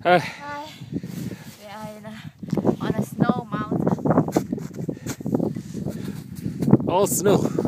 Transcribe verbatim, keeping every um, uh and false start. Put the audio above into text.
Hi. Hi. We are in a, on a snow mountain. All snow.